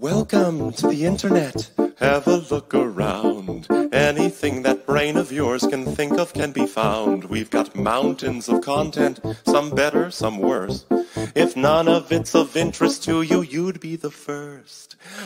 Welcome to the internet. Have a look around. Anything that brain of yours can think of can be found. We've got mountains of content, some better, some worse. If none of it's of interest to you, you'd be the first.